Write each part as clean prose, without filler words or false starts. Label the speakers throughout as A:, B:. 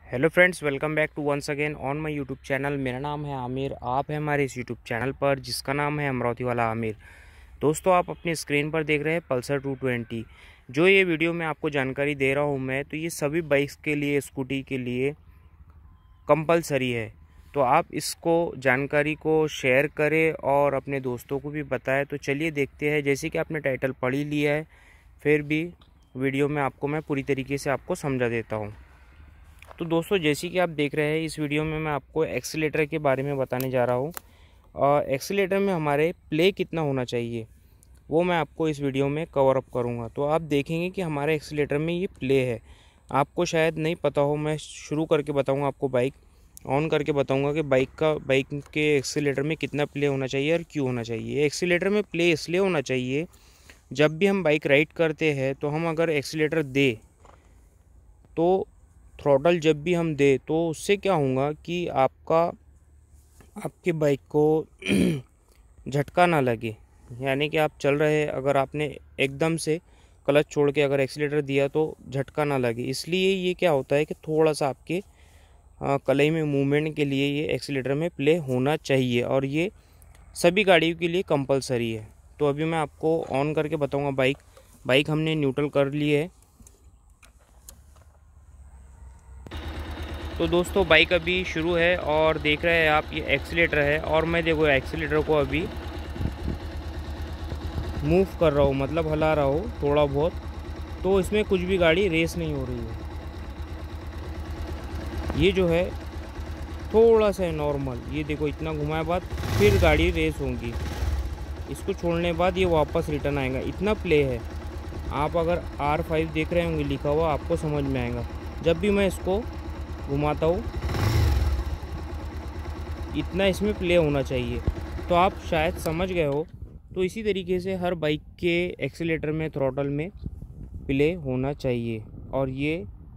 A: Hello friends, welcome back to once again on my YouTube channel. मेरा नाम है आमिर। आप हैं हमारे इस यूट्यूब चैनल पर जिसका नाम है अमरावती वाला आमिर। दोस्तों, आप अपनी स्क्रीन पर देख रहे हैं पल्सर 220। जो ये वीडियो मैं आपको जानकारी दे रहा हूँ तो ये सभी बाइक्स के लिए, स्कूटी के लिए कंपलसरी है। तो आप इसको जानकारी को शेयर करें और अपने दोस्तों को भी बताएं। तो चलिए देखते हैं। जैसे कि आपने टाइटल पढ़ ही लिया है, फिर भी वीडियो में आपको मैं पूरी तरीके से आपको समझा देता हूँ। तो दोस्तों, जैसे कि आप देख रहे हैं, इस वीडियो में मैं आपको एक्सीलेटर के बारे में बताने जा रहा हूँ। और एक्सीलेटर में हमारे प्ले कितना होना चाहिए वो मैं आपको इस वीडियो में कवर अप करूँगा। तो आप देखेंगे कि हमारे एक्सीलेटर में ये प्ले है। आपको शायद नहीं पता हो, मैं शुरू करके बताऊँगा आपको, बाइक ऑन करके बताऊँगा कि बाइक के एक्सीलेटर में कितना प्ले होना चाहिए और क्यों होना चाहिए। एक्सीलेटर में प्ले इसलिए होना चाहिए, जब भी हम बाइक राइड करते हैं तो हम अगर एक्सीलेटर दे तो थ्रॉटल जब भी हम दे तो उससे क्या होगा कि आपके बाइक को झटका ना लगे। यानी कि आप चल रहे हैं, अगर आपने एकदम से क्लच छोड़ के अगर एक्सीलेटर दिया तो झटका ना लगे। इसलिए ये क्या होता है कि थोड़ा सा आपके कलाई में मूवमेंट के लिए ये एक्सीलेटर में प्ले होना चाहिए, और ये सभी गाड़ियों के लिए कंपलसरी है। तो अभी मैं आपको ऑन करके बताऊंगा। बाइक हमने न्यूट्रल कर ली है। तो दोस्तों, बाइक अभी शुरू है और देख रहे हैं आप, ये एक्सीलेटर है और मैं देखो एक्सीलेटर को अभी मूव कर रहा हूँ, मतलब हिला रहा हूँ थोड़ा बहुत। तो इसमें कुछ भी गाड़ी रेस नहीं हो रही है। ये जो है थोड़ा सा है नॉर्मल। ये देखो, इतना घुमाए बाद फिर गाड़ी रेस होगी। इसको छोड़ने बाद ये वापस रिटर्न आएगा। इतना प्ले है। आप अगर R5 देख रहे होंगे लिखा हुआ, आपको समझ में आएगा। जब भी मैं इसको घुमाता हूँ, इतना इसमें प्ले होना चाहिए। तो आप शायद समझ गए हो। तो इसी तरीके से हर बाइक के एक्सीलेटर में, थ्रॉटल में प्ले होना चाहिए। और ये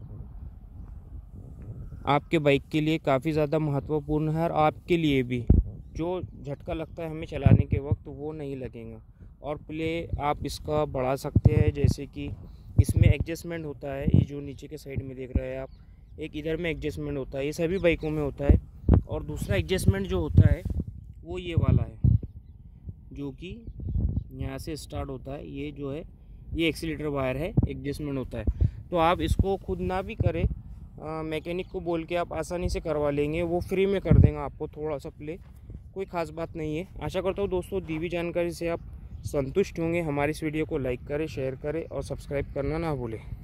A: आपके बाइक के लिए काफ़ी ज़्यादा महत्वपूर्ण है, और आपके लिए भी। जो झटका लगता है हमें चलाने के वक्त, वो नहीं लगेगा। और प्ले आप इसका बढ़ा सकते हैं, जैसे कि इसमें एडजस्टमेंट होता है। ये जो नीचे के साइड में देख रहे हैं आप, एक इधर में एडजस्टमेंट होता है। ये सभी बाइकों में होता है। और दूसरा एडजस्टमेंट जो होता है वो ये वाला है, जो कि यहाँ से स्टार्ट होता है। ये जो है, ये एक्सीलेटर वायर है, एडजस्टमेंट होता है। तो आप इसको खुद ना भी करें, मैकेनिक को बोल के आप आसानी से करवा लेंगे। वो फ्री में कर देगा आपको थोड़ा सा प्ले। कोई ख़ास बात नहीं है। आशा करता हूँ दोस्तों, दी हुई जानकारी से आप संतुष्ट होंगे। हमारी इस वीडियो को लाइक करें, शेयर करें और सब्सक्राइब करना ना भूलें।